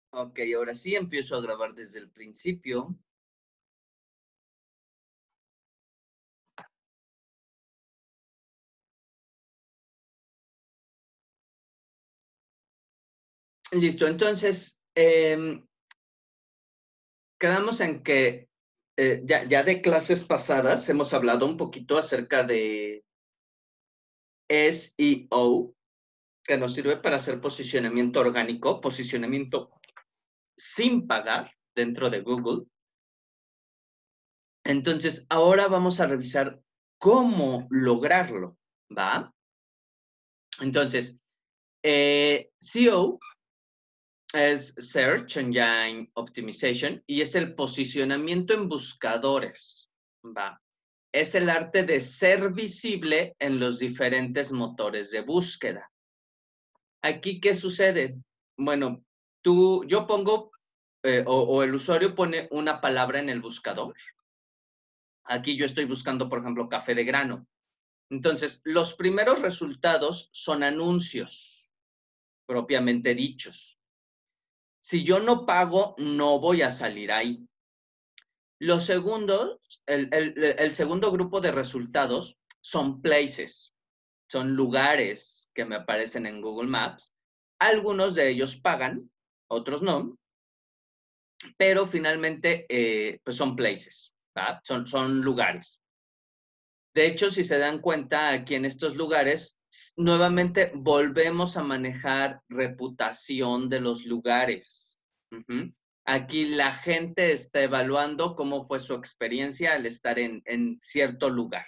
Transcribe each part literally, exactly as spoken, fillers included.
Ok, ahora sí empiezo a grabar desde el principio. Listo, entonces, em, quedamos en que eh, ya, ya de clases pasadas hemos hablado un poquito acerca de S E O, que nos sirve para hacer posicionamiento orgánico, posicionamiento sin pagar dentro de Google. Entonces, ahora vamos a revisar cómo lograrlo, ¿va? Entonces, eh, S E O es Search Engine Optimization y es el posicionamiento en buscadores, ¿va? Es el arte de ser visible en los diferentes motores de búsqueda. Aquí, ¿qué sucede? Bueno, tú, yo pongo, eh, o, o el usuario pone una palabra en el buscador. Aquí yo estoy buscando, por ejemplo, café de grano. Entonces, los primeros resultados son anuncios, propiamente dichos. Si yo no pago, no voy a salir ahí. Los segundos, el, el, el segundo grupo de resultados son places, son lugares que me aparecen en Google Maps. Algunos de ellos pagan, otros no, pero finalmente eh, pues son places, ¿va? Son, son lugares. De hecho, si se dan cuenta, aquí en estos lugares, nuevamente volvemos a manejar reputación de los lugares. Uh-huh. Aquí la gente está evaluando cómo fue su experiencia al estar en, en cierto lugar.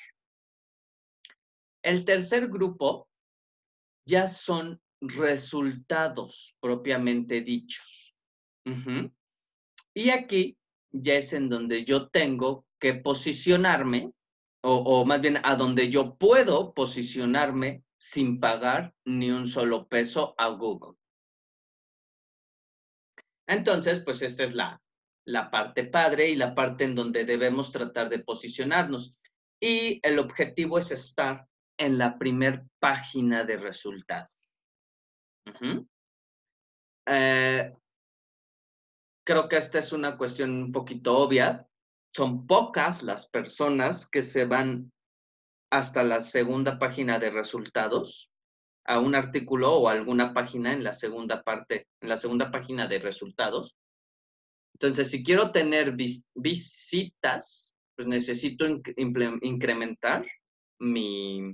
El tercer grupo ya son resultados propiamente dichos. Uh-huh. Y aquí ya es en donde yo tengo que posicionarme, o, o más bien a donde yo puedo posicionarme sin pagar ni un solo peso a Google. Entonces, pues esta es la, la parte padre y la parte en donde debemos tratar de posicionarnos. Y el objetivo es estar en la primer página de resultados. Uh-huh. Eh, creo que esta es una cuestión un poquito obvia. Son pocas las personas que se van hasta la segunda página de resultados, a un artículo o alguna página en la segunda parte, en la segunda página de resultados. Entonces, si quiero tener vis visitas, pues necesito inc incrementar mi,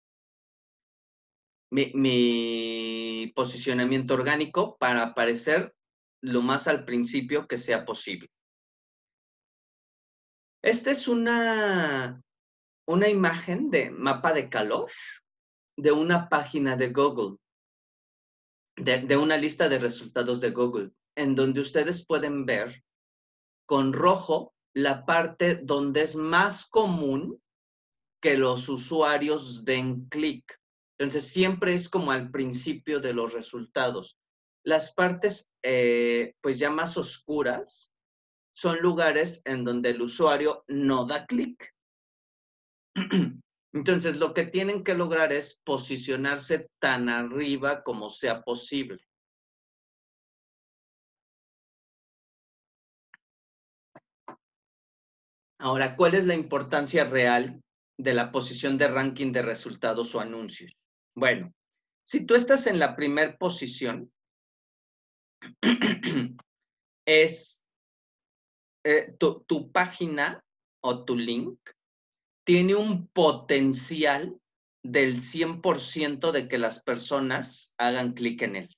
mi, mi posicionamiento orgánico para aparecer lo más al principio que sea posible. Esta es una, una imagen de mapa de calor de una página de Google, de, de una lista de resultados de Google, en donde ustedes pueden ver con rojo la parte donde es más común que los usuarios den clic. Entonces, siempre es como al principio de los resultados. Las partes, eh, pues ya más oscuras, son lugares en donde el usuario no da clic. Entonces, lo que tienen que lograr es posicionarse tan arriba como sea posible. Ahora, ¿cuál es la importancia real de la posición de ranking de resultados o anuncios? Bueno, si tú estás en la primera posición, es eh, tu, tu página o tu link tiene un potencial del cien por ciento de que las personas hagan clic en él.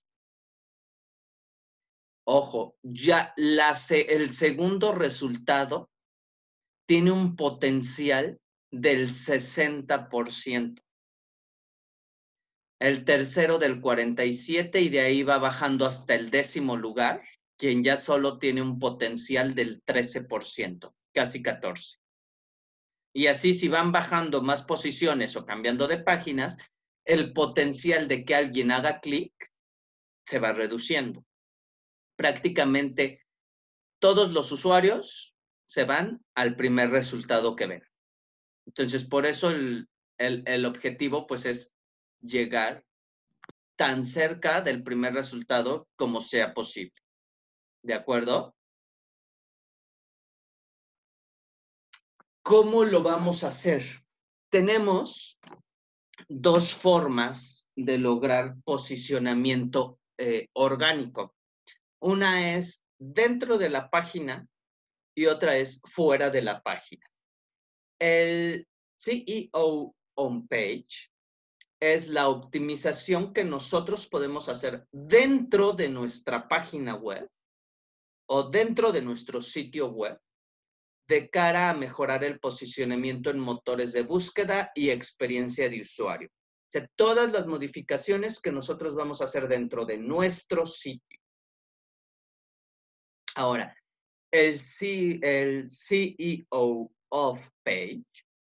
Ojo, ya la, el segundo resultado tiene un potencial del sesenta por ciento. El tercero del cuarenta y siete y de ahí va bajando hasta el décimo lugar, quien ya solo tiene un potencial del trece por ciento, casi catorce por ciento. Y así si van bajando más posiciones o cambiando de páginas, el potencial de que alguien haga clic se va reduciendo. Prácticamente todos los usuarios se van al primer resultado que ven. Entonces, por eso el, el, el objetivo pues es llegar tan cerca del primer resultado como sea posible. ¿De acuerdo? ¿Cómo lo vamos a hacer? Tenemos dos formas de lograr posicionamiento eh, orgánico. Una es dentro de la página y otra es fuera de la página. El C E O on page es la optimización que nosotros podemos hacer dentro de nuestra página web o dentro de nuestro sitio web de cara a mejorar el posicionamiento en motores de búsqueda y experiencia de usuario. O sea, todas las modificaciones que nosotros vamos a hacer dentro de nuestro sitio. Ahora, el, C, el C E O of page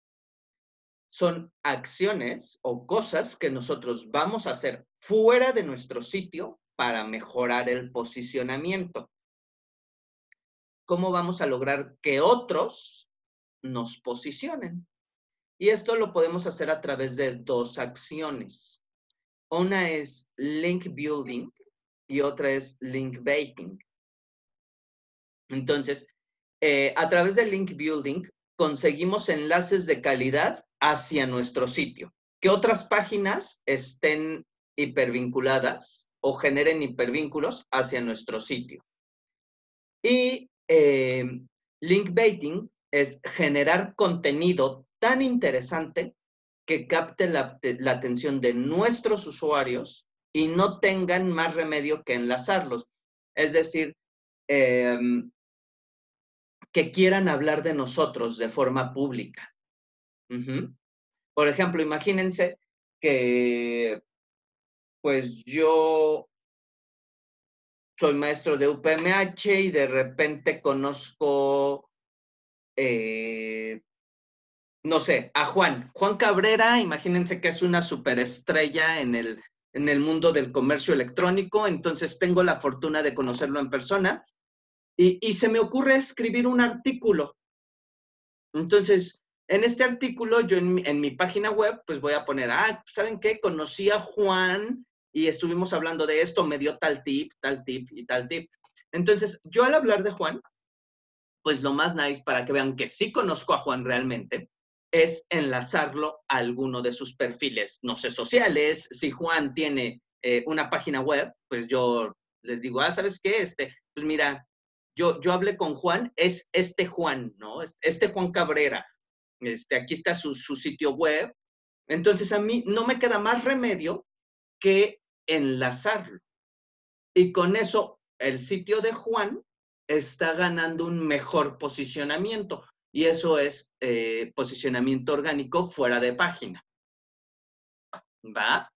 son acciones o cosas que nosotros vamos a hacer fuera de nuestro sitio para mejorar el posicionamiento. ¿Cómo vamos a lograr que otros nos posicionen? Y esto lo podemos hacer a través de dos acciones. Una es link building y otra es link baiting. Entonces, eh, a través de link building conseguimos enlaces de calidad hacia nuestro sitio. Que otras páginas estén hipervinculadas o generen hipervínculos hacia nuestro sitio. Y eh, link baiting es generar contenido tan interesante que capte la, la atención de nuestros usuarios y no tengan más remedio que enlazarlos. Es decir, eh, que quieran hablar de nosotros de forma pública. Uh-huh. Por ejemplo, imagínense que pues yo soy maestro de U P M H y de repente conozco, eh, no sé, a Juan. Juan Cabrera, imagínense que es una superestrella en el, en el mundo del comercio electrónico, entonces tengo la fortuna de conocerlo en persona y, y se me ocurre escribir un artículo. Entonces, en este artículo, yo en mi, en mi página web, pues voy a poner, ah, ¿saben qué? Conocí a Juan y estuvimos hablando de esto, me dio tal tip, tal tip y tal tip. Entonces, yo al hablar de Juan, pues lo más nice para que vean que sí conozco a Juan realmente, es enlazarlo a alguno de sus perfiles, no sé, sociales. Si Juan tiene eh, una página web, pues yo les digo, ah, ¿sabes qué? Este, pues mira, yo, yo hablé con Juan, es este Juan, ¿no? Este Juan Cabrera. Este, aquí está su, su sitio web. Entonces a mí no me queda más remedio que enlazarlo. Y con eso el sitio de Juan está ganando un mejor posicionamiento. Y eso es eh, posicionamiento orgánico fuera de página. ¿Va?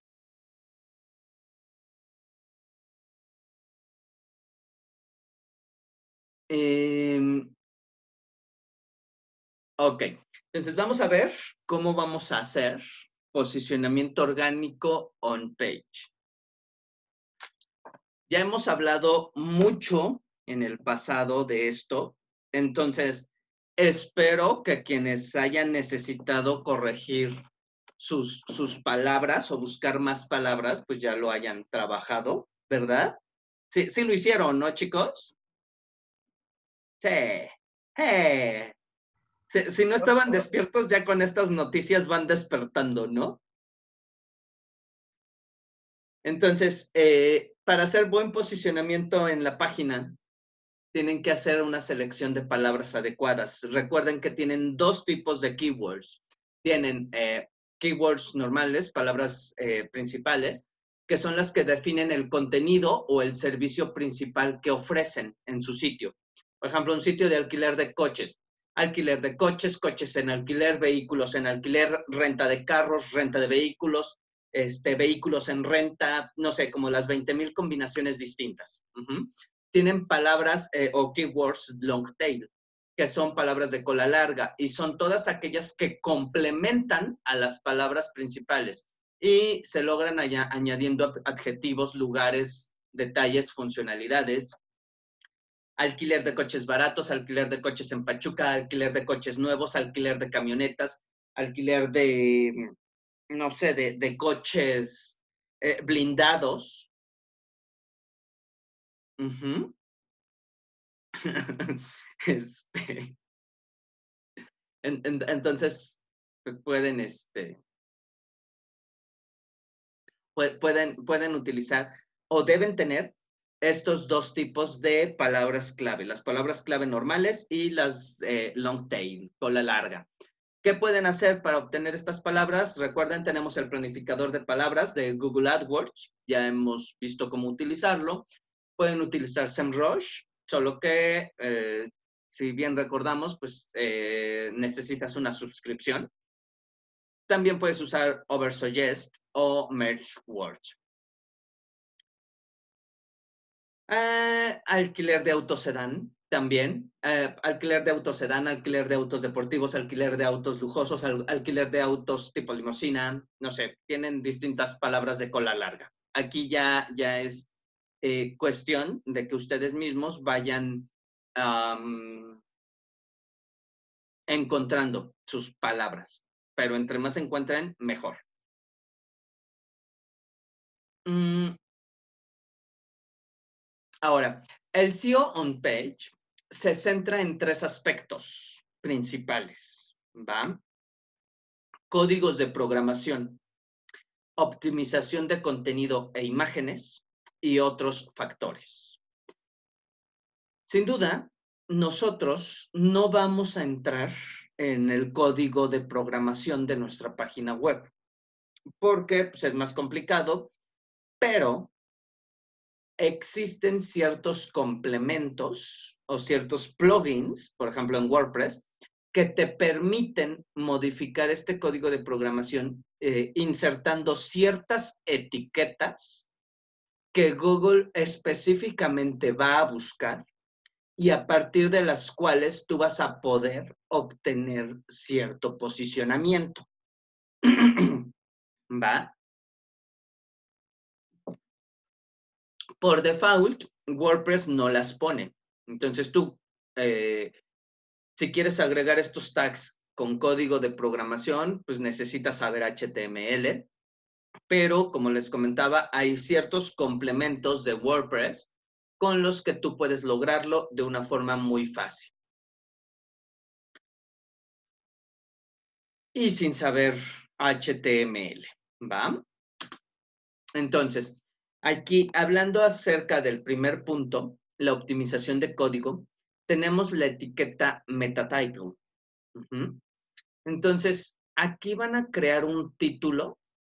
Eh, ok. Entonces vamos a ver cómo vamos a hacer posicionamiento orgánico on page. Ya hemos hablado mucho en el pasado de esto, entonces espero que quienes hayan necesitado corregir sus, sus palabras o buscar más palabras, pues ya lo hayan trabajado, ¿verdad? Sí, sí lo hicieron, ¿no, chicos? Sí. Hey. Si, si no estaban despiertos, ya con estas noticias van despertando, ¿no? Entonces, eh, para hacer buen posicionamiento en la página, tienen que hacer una selección de palabras adecuadas. Recuerden que tienen dos tipos de keywords. Tienen eh, keywords normales, palabras eh, principales, que son las que definen el contenido o el servicio principal que ofrecen en su sitio. Por ejemplo, un sitio de alquiler de coches. Alquiler de coches, coches en alquiler, vehículos en alquiler, renta de carros, renta de vehículos, este, vehículos en renta, no sé, como las veinte mil combinaciones distintas. Uh-huh. Tienen palabras eh, o keywords long tail, que son palabras de cola larga y son todas aquellas que complementan a las palabras principales y se logran allá, añadiendo adjetivos, lugares, detalles, funcionalidades. Alquiler de coches baratos, alquiler de coches en Pachuca, alquiler de coches nuevos, alquiler de camionetas, alquiler de, no sé, de, de coches eh, blindados. Uh-huh. Este, en- en- entonces, pues pueden, este, pue- pueden, pueden utilizar o deben tener estos dos tipos de palabras clave, las palabras clave normales y las eh, long tail, cola larga. ¿Qué pueden hacer para obtener estas palabras? Recuerden, tenemos el planificador de palabras de Google AdWords, ya hemos visto cómo utilizarlo. Pueden utilizar SEMrush, solo que, eh, si bien recordamos, pues eh, necesitas una suscripción. También puedes usar Oversuggest o MergeWords. Eh, alquiler de autos sedán también. Eh, alquiler de autos sedán, alquiler de autos deportivos, alquiler de autos lujosos, al, alquiler de autos tipo limusina. No sé, tienen distintas palabras de cola larga. Aquí ya, ya es eh, cuestión de que ustedes mismos vayan um, encontrando sus palabras. Pero entre más se encuentren, mejor. Mm, Ahora, el S E O on page se centra en tres aspectos principales, ¿va? Códigos de programación, optimización de contenido e imágenes y otros factores. Sin duda, nosotros no vamos a entrar en el código de programación de nuestra página web porque pues, es más complicado, pero existen ciertos complementos o ciertos plugins, por ejemplo en WordPress, que te permiten modificar este código de programación eh, insertando ciertas etiquetas que Google específicamente va a buscar y a partir de las cuales tú vas a poder obtener cierto posicionamiento. ¿Va? Por default, WordPress no las pone. Entonces tú, eh, si quieres agregar estos tags con código de programación, pues necesitas saber H T M L, pero como les comentaba, hay ciertos complementos de WordPress con los que tú puedes lograrlo de una forma muy fácil. Y sin saber H T M L, ¿va? Entonces, aquí hablando acerca del primer punto, la optimización de código, tenemos la etiqueta meta title. Uh-huh. Entonces, aquí van a crear un título.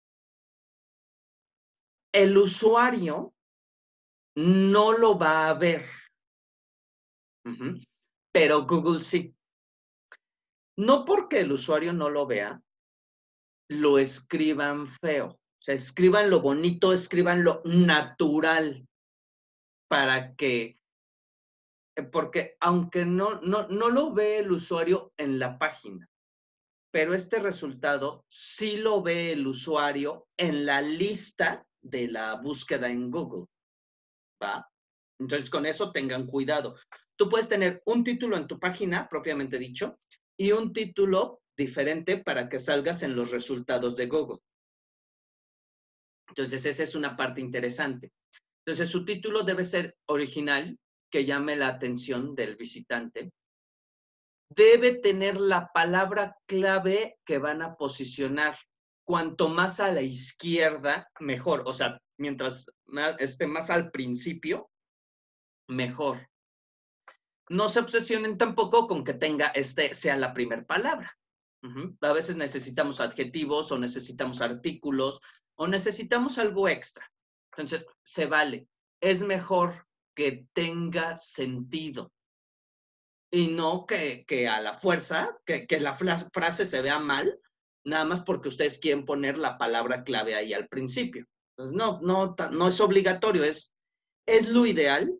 El usuario no lo va a ver, uh-huh, pero Google sí. No porque el usuario no lo vea, lo escriban feo. O sea, escriban lo bonito, escriban lo natural para que, porque aunque no, no, no lo ve el usuario en la página, pero este resultado sí lo ve el usuario en la lista de la búsqueda en Google, ¿va? Entonces, con eso tengan cuidado. Tú puedes tener un título en tu página, propiamente dicho, y un título diferente para que salgas en los resultados de Google. Entonces, esa es una parte interesante. Entonces, su título debe ser original, que llame la atención del visitante. Debe tener la palabra clave que van a posicionar. Cuanto más a la izquierda, mejor. O sea, mientras más, esté más al principio, mejor. No se obsesionen tampoco con que tenga este sea la primera palabra. Uh-huh. A veces necesitamos adjetivos o necesitamos artículos o necesitamos algo extra. Entonces, se vale. Es mejor que tenga sentido y no que, que a la fuerza, que, que la frase se vea mal, nada más porque ustedes quieren poner la palabra clave ahí al principio. Entonces, no, no, no es obligatorio, es, es lo ideal,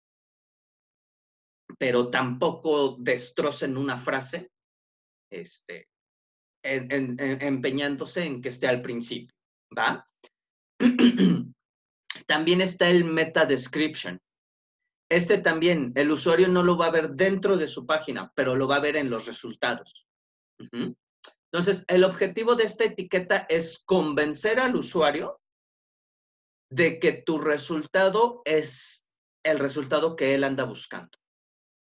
pero tampoco destrocen una frase este, en, en, en, empeñándose en que esté al principio, ¿va? También está el meta description. Este también, el usuario no lo va a ver dentro de su página, pero lo va a ver en los resultados. Uh-huh. Entonces, el objetivo de esta etiqueta es convencer al usuario de que tu resultado es el resultado que él anda buscando.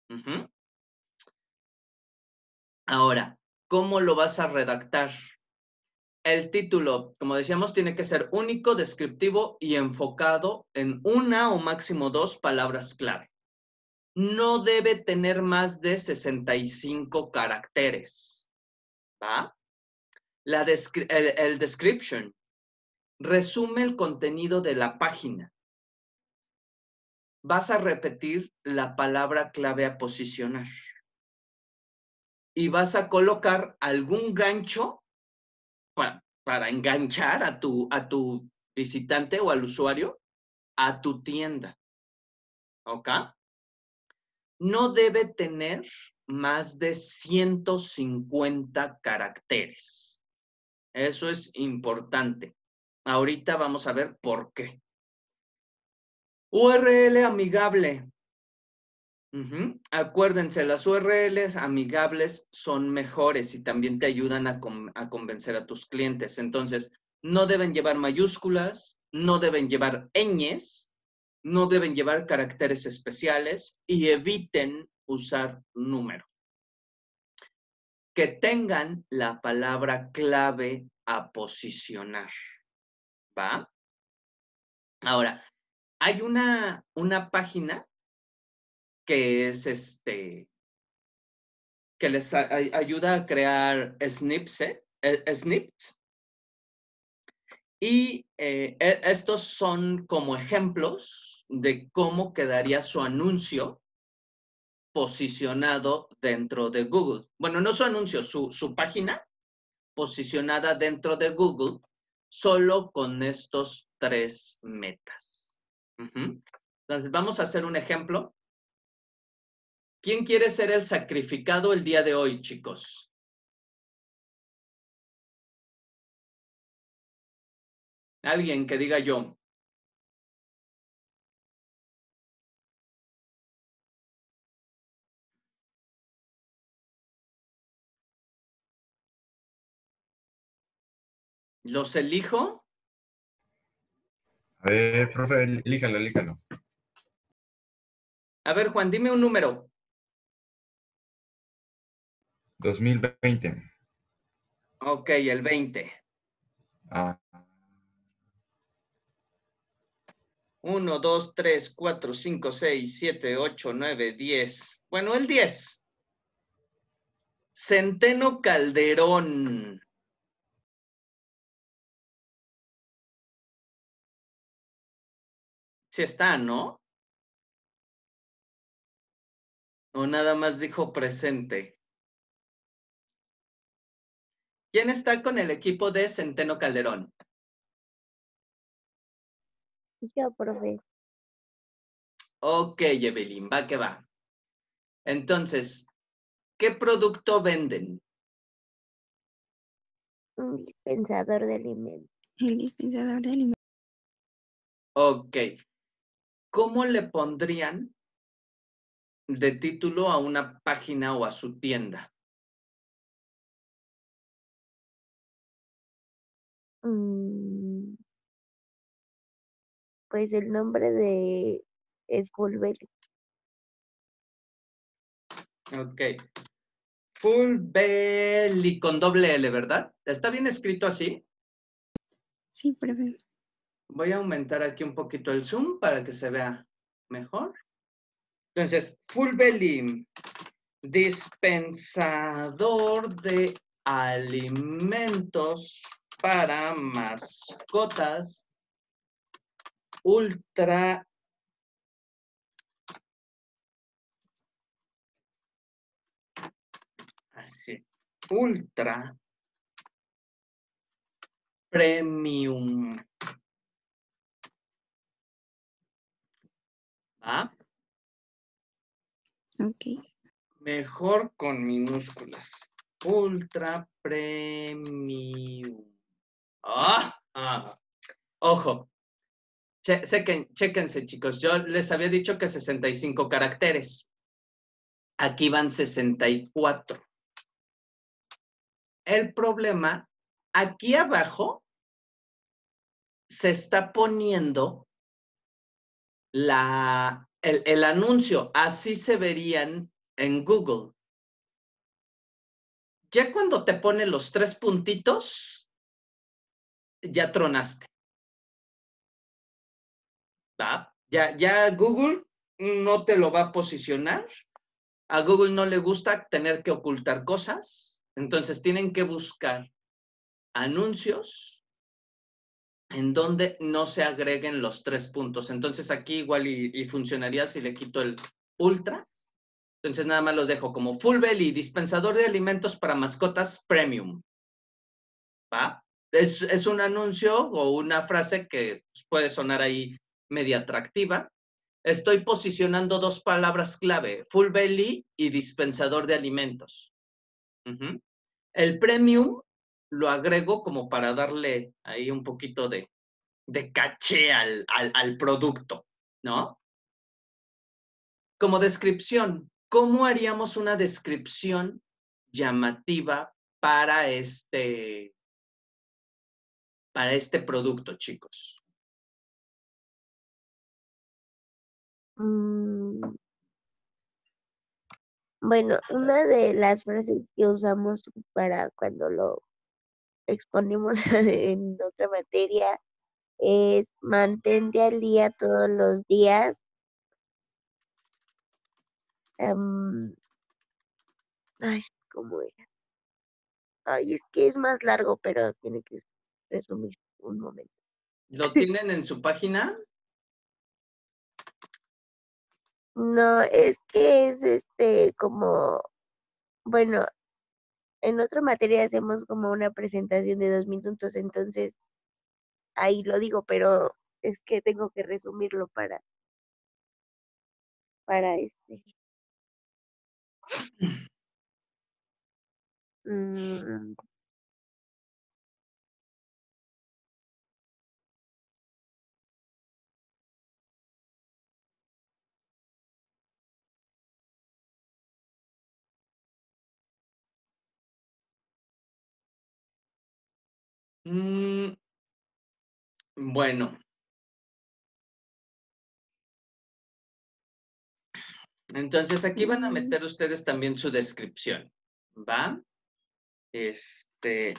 Uh-huh. Ahora, ¿cómo lo vas a redactar? El título, como decíamos, tiene que ser único, descriptivo y enfocado en una o máximo dos palabras clave. No debe tener más de sesenta y cinco caracteres, ¿va? La descri el, el description resume el contenido de la página. Vas a repetir la palabra clave a posicionar. Y vas a colocar algún gancho para, para enganchar a tu, a tu visitante o al usuario a tu tienda. ¿Ok? No debe tener más de ciento cincuenta caracteres. Eso es importante. Ahorita vamos a ver por qué. U R L amigable. Uh-huh. Acuérdense, las U R Ls amigables son mejores y también te ayudan a, con, a convencer a tus clientes. Entonces, no deben llevar mayúsculas, no deben llevar ñes, no deben llevar caracteres especiales y eviten usar números. Que tengan la palabra clave a posicionar, ¿va? Ahora, hay una, una página que es este, que les a, a, ayuda a crear snips, eh, snips. Y eh, estos son como ejemplos de cómo quedaría su anuncio posicionado dentro de Google. Bueno, no su anuncio, su, su página posicionada dentro de Google solo con estos tres metas. Uh-huh. Entonces, vamos a hacer un ejemplo. ¿Quién quiere ser el sacrificado el día de hoy, chicos? Alguien que diga yo. ¿Los elijo? A ver, profe, elíjalo, elíjalo. A ver, Juan, dime un número. dos mil veinte. Ok, el veinte. Ah. uno, dos, tres, cuatro, cinco, seis, siete, ocho, nueve, diez. Bueno, el diez. Centeno Calderón. Sí está, ¿no? O nada más dijo presente. ¿Quién está con el equipo de Centeno Calderón? Yo, profe. Ok, Evelyn, va que va. Entonces, ¿qué producto venden? Un dispensador de alimentos. El dispensador de alimentos. Ok. ¿Cómo le pondrían de título a una página o a su tienda? Mm, pues el nombre de es Full Belly. Ok. Full Belly con doble L, ¿verdad? ¿Está bien escrito así? Sí, profe. Voy a aumentar aquí un poquito el zoom para que se vea mejor. Entonces, Full Belly, dispensador de alimentos para mascotas, ultra así, ultra premium. ¿Ah? Ok. Mejor con minúsculas. Ultra premium. Ah, ah. Ojo. Che chequen, chéquense, chicos. Yo les había dicho que sesenta y cinco caracteres. Aquí van sesenta y cuatro. El problema, aquí abajo se está poniendo la, el, el anuncio. Así se verían en Google. Ya cuando te pone los tres puntitos, ya tronaste. ¿Va? Ya, ya Google no te lo va a posicionar. A Google no le gusta tener que ocultar cosas. Entonces tienen que buscar anuncios en donde no se agreguen los tres puntos. Entonces aquí igual y, y funcionaría si le quito el ultra. Entonces nada más lo dejo como Full Belly, dispensador de alimentos para mascotas premium. ¿Va? Es, es un anuncio o una frase que puede sonar ahí media atractiva. Estoy posicionando dos palabras clave, Full Belly y dispensador de alimentos. Uh-huh. El premium lo agrego como para darle ahí un poquito de, de caché al, al, al producto, ¿no? Como descripción, ¿cómo haríamos una descripción llamativa para este, para este producto, chicos? Mm, bueno, una de las frases que usamos para cuando lo exponemos en otra materia es mantente al día todos los días. Um, ay, ¿cómo era? Ay, es que es más largo, pero tiene que resumir un momento. ¿Lo tienen en su página? No, es que es este como, bueno, en otra materia hacemos como una presentación de dos minutos, entonces ahí lo digo, pero es que tengo que resumirlo para, para este. Mm, Mm, bueno. Entonces aquí van a meter ustedes también su descripción, ¿va? Este...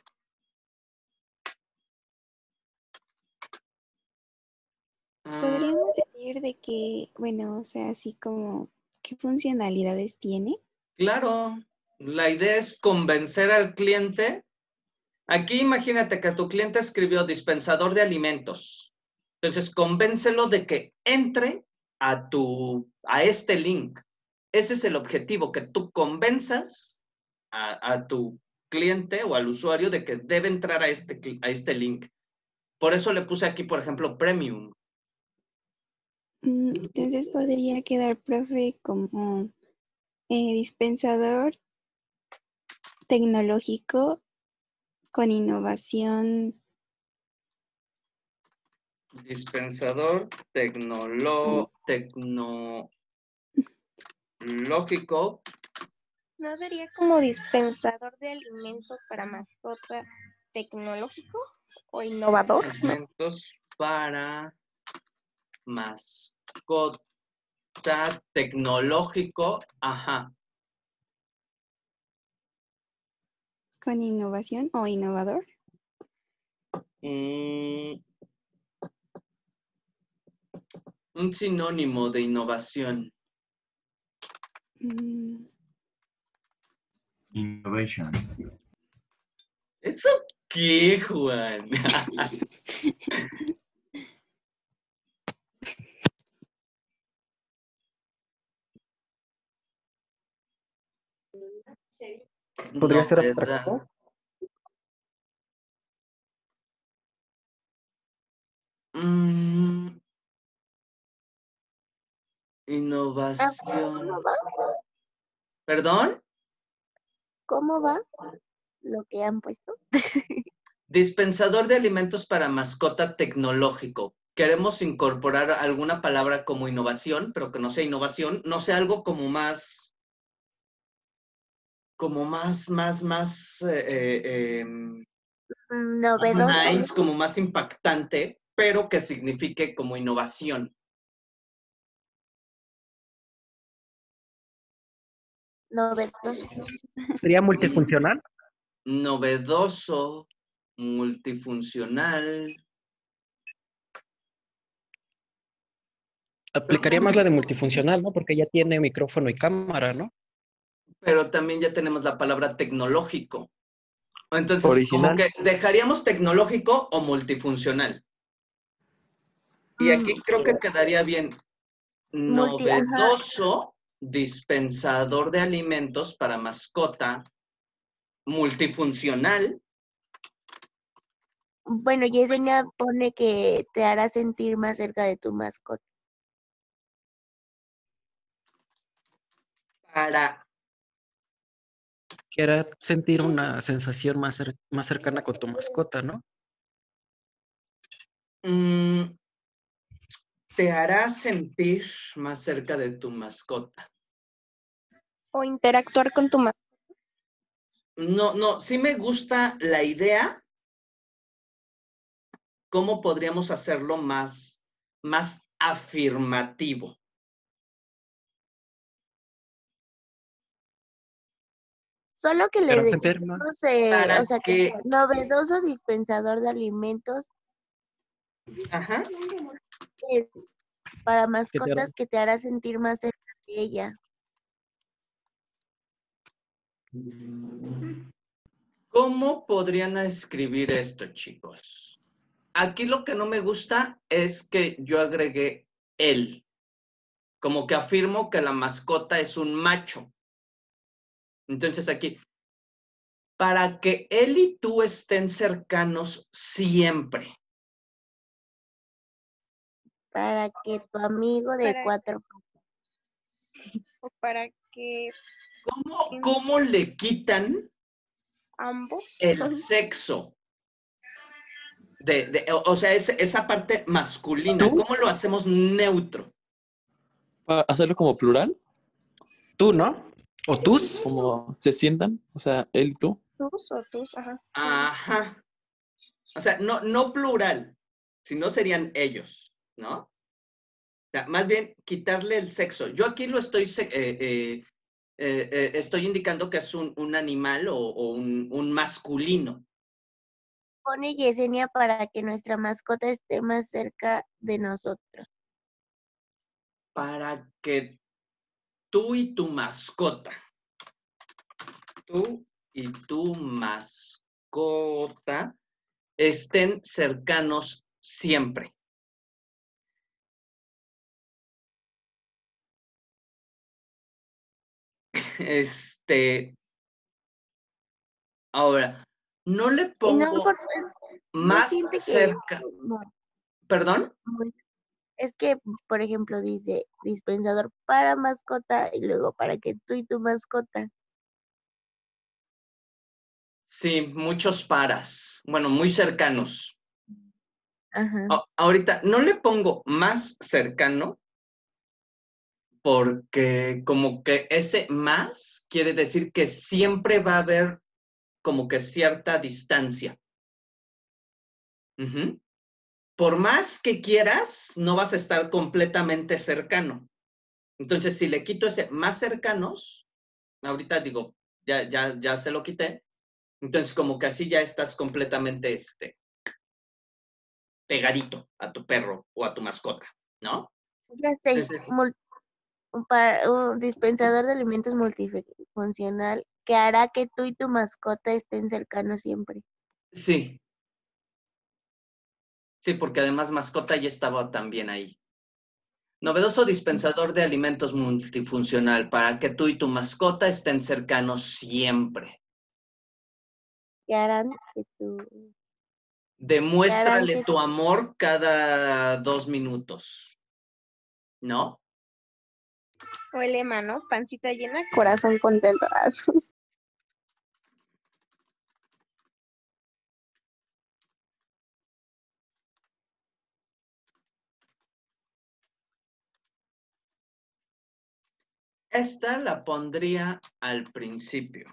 ah, Podríamos decir de que, bueno, o sea, así como, ¿qué funcionalidades tiene? claro, la idea es convencer al cliente. Aquí imagínate que tu cliente escribió dispensador de alimentos. Entonces, convéncelo de que entre a tu, a este link. Ese es el objetivo, que tú convenzas a, a tu cliente o al usuario de que debe entrar a este, a este link. Por eso le puse aquí, por ejemplo, premium. Mm, Entonces podría quedar, profe, como eh, dispensador tecnológico con innovación. Dispensador tecnolo, tecnológico. ¿No sería como dispensador de alimentos para mascota tecnológico o innovador? Alimentos para mascota tecnológico. Ajá. Con innovación o innovador. Mm, un sinónimo de innovación. Mm, Innovation. ¿Eso qué, Juan? ¿Podría ser Novedad. atractivo? Mm, ¿cómo innovación. va? ¿Perdón? ¿Cómo va lo que han puesto? Dispensador de alimentos para mascota tecnológico. Queremos incorporar alguna palabra como innovación, pero que no sea innovación, no sea algo como más, como más, más, más, eh, eh, em, Novedoso. nice, como más impactante, pero que signifique como innovación. Novedoso. ¿Sería multifuncional? Novedoso, multifuncional. Aplicaría más la de multifuncional, ¿no? Porque ya tiene micrófono y cámara, ¿no? Pero también ya tenemos la palabra tecnológico. Entonces, Original. como que dejaríamos tecnológico o multifuncional. Y aquí Mm, creo que quedaría bien Multi, ajá. novedoso dispensador de alimentos para mascota, multifuncional. Bueno, Yesenia pone que te hará sentir más cerca de tu mascota. Para, Que era sentir una sensación más, cer- más cercana con tu mascota, ¿no? mm, te hará sentir más cerca de tu mascota. O interactuar con tu mascota. No, no, sí me gusta la idea. ¿Cómo podríamos hacerlo más, más afirmativo? Solo que le Pero de- sentir más. no sé, Para o sea, que que, novedoso dispensador de alimentos ajá, eh, para Que te hará- mascotas que te hará sentir más cerca de ella. ¿cómo podrían escribir esto, chicos? Aquí lo que no me gusta es que yo agregué él. Como que afirmo que la mascota es un macho. Entonces aquí, para que él y tú estén cercanos siempre. Para que tu amigo de Para- cuatro O para que ¿Cómo, en- cómo le quitan ambos. el sexo? De, de- o o sea, ese- esa parte masculina, ¿Tú? ¿cómo lo hacemos neutro? ¿Para hacerlo como plural? Tú, ¿no? O tus. Como se sientan, o sea, él y tú. Tus o tus, ajá. Ajá. O sea, no, no plural, sino serían ellos, ¿no? O sea, más bien quitarle el sexo. Yo aquí lo estoy, se- eh, eh, eh, eh, estoy indicando que es un, un animal o, o un, un masculino. pone Yesenia para que nuestra mascota esté más cerca de nosotros. Para que tú y tu mascota, tú y tu mascota estén cercanos siempre. Este, ahora, no le Y no, pongo por- no más siente que cerca, no, ¿perdón? muy- es que, por ejemplo, dice dispensador para mascota y luego para que tú y tu mascota. Sí, muchos paras, bueno, muy cercanos. Ajá. A- ahorita, no le pongo más cercano porque como que ese más quiere decir que siempre va a haber como que cierta distancia. Ujú. Por más que quieras, no vas a estar completamente cercano. Entonces, si le quito ese más cercanos, ahorita digo, ya, ya, ya se lo quité, entonces como que así ya estás completamente este, pegadito a tu perro o a tu mascota, ¿no? Ya sé, Entonces, mul- un, pa- un dispensador de alimentos multifuncional que hará que tú y tu mascota estén cercanos siempre. sí, sí, porque además mascota ya estaba también ahí. Novedoso dispensador de alimentos multifuncional para que tú y tu mascota estén cercanos siempre. Que harán que tú... Demuéstrale que- tu amor cada dos minutos, ¿no? O el lema, ¿no? Pancita llena, corazón contento. Ah, Esta la pondría al principio.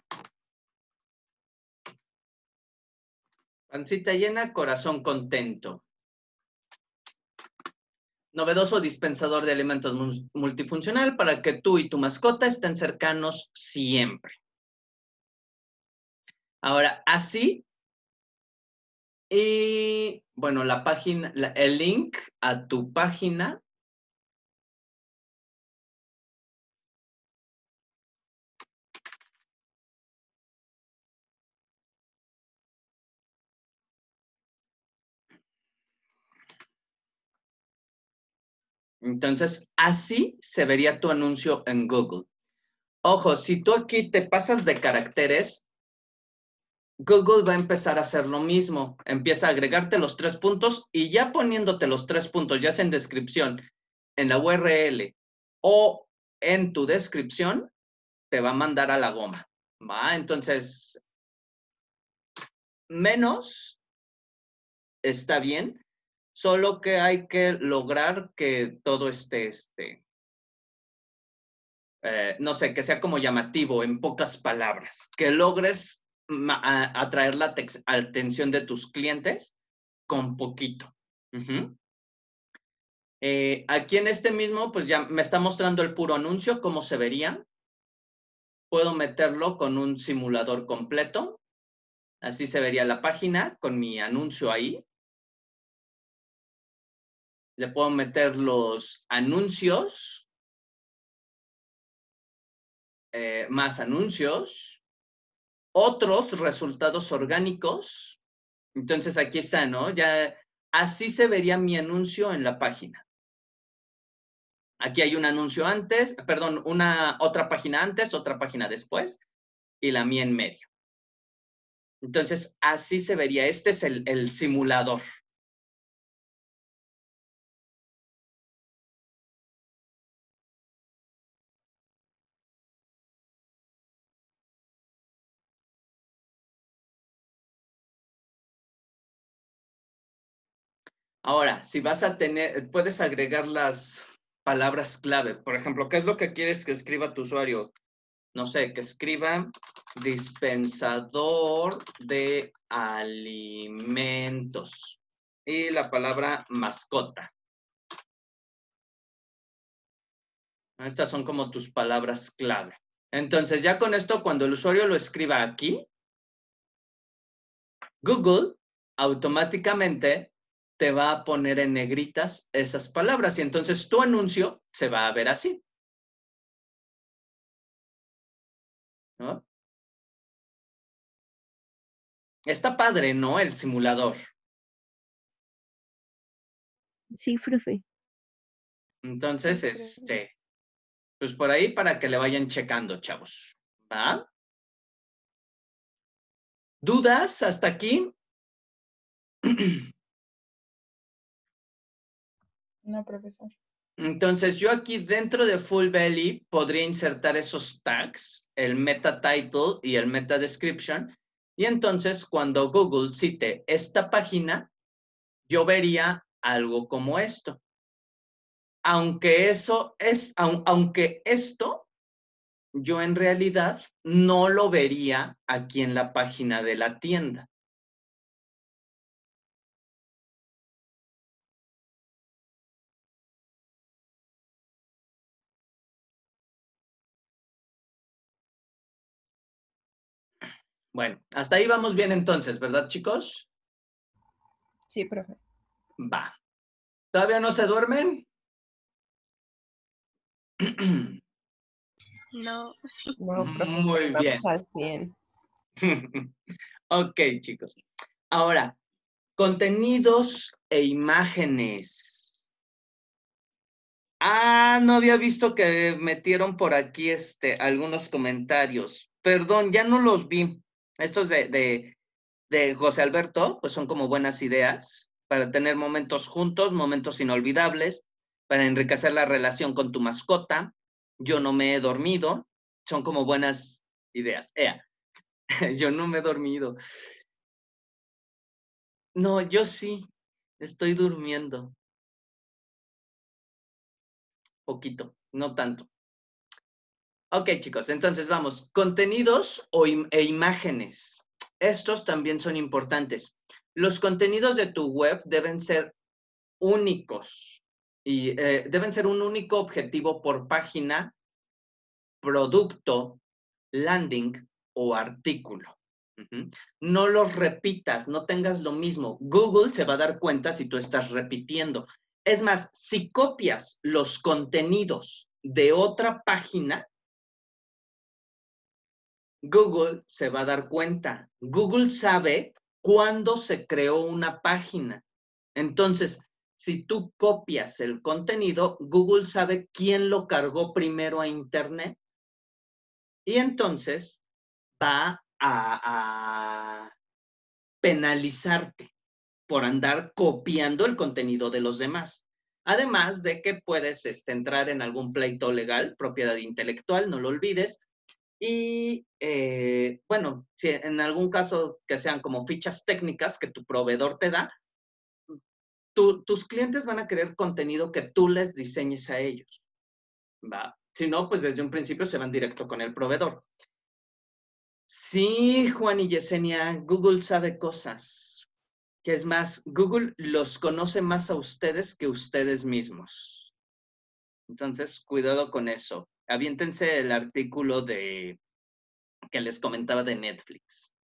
Pancita llena, corazón contento. novedoso dispensador de alimentos mu- multifuncional para que tú y tu mascota estén cercanos siempre. Ahora, así, y bueno, la página, la- el link a tu página. Entonces, así se vería tu anuncio en Google. Ojo, si tú aquí te pasas de caracteres, Google va a empezar a hacer lo mismo. Empieza a agregarte los tres puntos y ya poniéndote los tres puntos, ya sea en descripción, en la U R L o en tu descripción, te va a mandar a la goma. ¿Va? Entonces, menos está bien, solo que hay que lograr que todo esté, este, eh, no sé, que sea como llamativo, en pocas palabras, que logres ma- a- atraer la tex- atención de tus clientes con poquito. Ujú. Eh, aquí en este mismo, pues ya me está mostrando el puro anuncio, cómo se vería. Puedo meterlo con un simulador completo. Así se vería la página con mi anuncio ahí. Le puedo meter los anuncios, eh, más anuncios, otros resultados orgánicos. Entonces aquí está, ¿no? Ya así se vería mi anuncio en la página. Aquí hay un anuncio antes, perdón, una otra página antes, otra página después y la mía en medio. Entonces así se vería. Este es el, el simulador. Ahora, si vas a tener, puedes agregar las palabras clave. Por ejemplo, ¿qué es lo que quieres que escriba tu usuario? No sé, que escriba dispensador de alimentos y la palabra mascota. Estas son como tus palabras clave. Entonces, ya con esto, cuando el usuario lo escriba aquí, Google automáticamente te va a poner en negritas esas palabras y entonces tu anuncio se va a ver así. ¿No? Está padre, ¿no? El simulador. Sí, profe. Entonces, Sí, profe. este, pues por ahí para que le vayan checando, chavos. ¿Va? ¿Dudas hasta aquí? No, profesor. Entonces, yo aquí dentro de Full Belly podría insertar esos tags, el meta title y el meta description. Y entonces, cuando Google cite esta página, yo vería algo como esto. Aunque eso es, aun- aunque esto, yo en realidad no lo vería aquí en la página de la tienda. Bueno, hasta ahí vamos bien entonces, ¿verdad, chicos? Sí, profe. Va. ¿Todavía no se duermen? No. No, profe. Muy Vamos bien. al cien. Ok, chicos. Ahora, contenidos e imágenes. Ah, no había visto que metieron por aquí este, algunos comentarios. Perdón, ya no los vi. Estos de, de, de José Alberto, pues son como buenas ideas para tener momentos juntos, momentos inolvidables, para enriquecer la relación con tu mascota. Yo no me he dormido. Son como buenas ideas. Ea, yo no me he dormido. No, yo sí. Estoy durmiendo. Poquito, no tanto. Ok, chicos, entonces vamos. Contenidos o im- e imágenes. Estos también son importantes. Los contenidos de tu web deben ser únicos. Y eh, deben ser un único objetivo por página, producto, landing o artículo. Uh-huh. No los repitas, no tengas lo mismo. Google se va a dar cuenta si tú estás repitiendo. Es más, si copias los contenidos de otra página, Google se va a dar cuenta. Google sabe cuándo se creó una página. Entonces, si tú copias el contenido, Google sabe quién lo cargó primero a Internet. Y entonces va a, a penalizarte por andar copiando el contenido de los demás. Además de que puedes este, entrar en algún pleito legal, propiedad intelectual, no lo olvides. Y, eh, bueno, si en algún caso que sean como fichas técnicas que tu proveedor te da, tu, tus clientes van a querer contenido que tú les diseñes a ellos, ¿va? Si no, pues desde un principio se van directo con el proveedor. Sí, Juan y Yesenia, Google sabe cosas. Que es más, Google los conoce más a ustedes que ustedes mismos. Entonces, cuidado con eso. Aviéntense el artículo de que les comentaba de Netflix.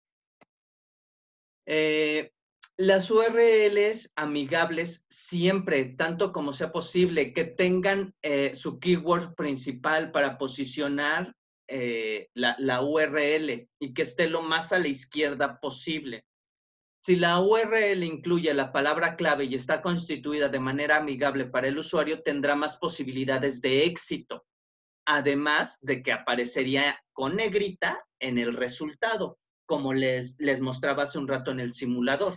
Eh, las U R Ls amigables siempre, tanto como sea posible, que tengan eh, su keyword principal para posicionar eh, la, la U R L y que esté lo más a la izquierda posible. Si la U R L incluye la palabra clave y está constituida de manera amigable para el usuario, tendrá más posibilidades de éxito. Además de que aparecería con negrita en el resultado, como les, les mostraba hace un rato en el simulador.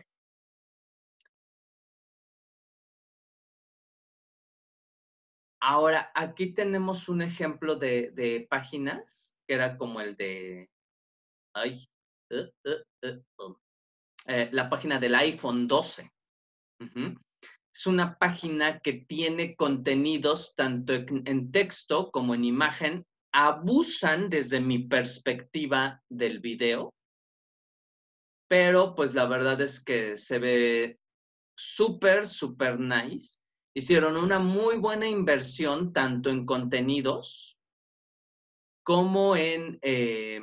Ahora, aquí tenemos un ejemplo de, de páginas, que era como el de... Ay, uh, uh, uh, uh. Eh, la página del iPhone doce. Uh-huh. Es una página que tiene contenidos tanto en, en texto como en imagen. Abusan desde mi perspectiva del video, pero pues la verdad es que se ve súper, súper nice. Hicieron una muy buena inversión tanto en contenidos como en eh,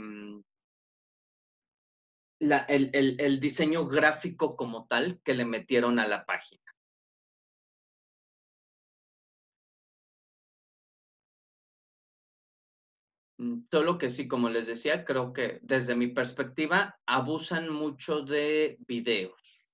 la, el, el, el diseño gráfico como tal que le metieron a la página. Solo que sí, como les decía, creo que desde mi perspectiva abusan mucho de videos.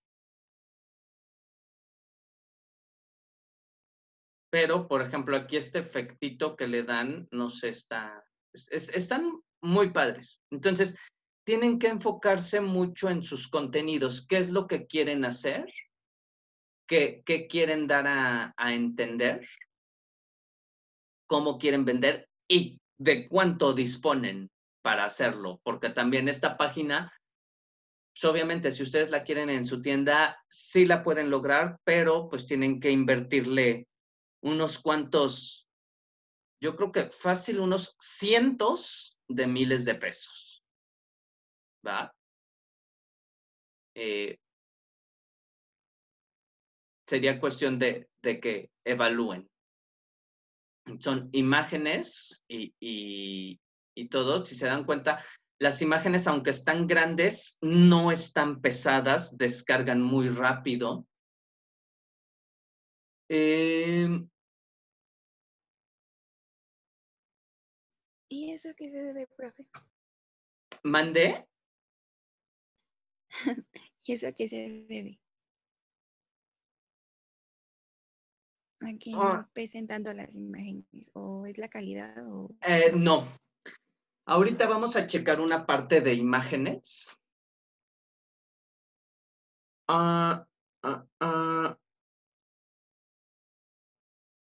Pero, por ejemplo, aquí este efectito que le dan, no sé, está, es, es, están muy padres. Entonces, tienen que enfocarse mucho en sus contenidos. ¿Qué es lo que quieren hacer? ¿Qué, qué quieren dar a, a entender? ¿Cómo quieren vender? Y de cuánto disponen para hacerlo. Porque también esta página... Pues obviamente, si ustedes la quieren en su tienda, sí la pueden lograr, pero pues tienen que invertirle unos cuantos, yo creo que fácil, unos cientos de miles de pesos. ¿Va? Eh, sería cuestión de, de que evalúen. Son imágenes y, y, y todo, si se dan cuenta, las imágenes, aunque están grandes, no están pesadas, descargan muy rápido. Eh, ¿Y eso qué se debe, profe? ¿Mandé? ¿Y eso qué se debe? ¿A que Oh, no pesen tanto las imágenes? ¿O es la calidad? O... eh, no. Ahorita vamos a checar una parte de imágenes. Ah, ah, ah.